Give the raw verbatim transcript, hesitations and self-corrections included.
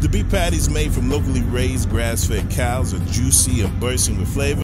The beef patties made from locally raised grass-fed cows are juicy and bursting with flavor.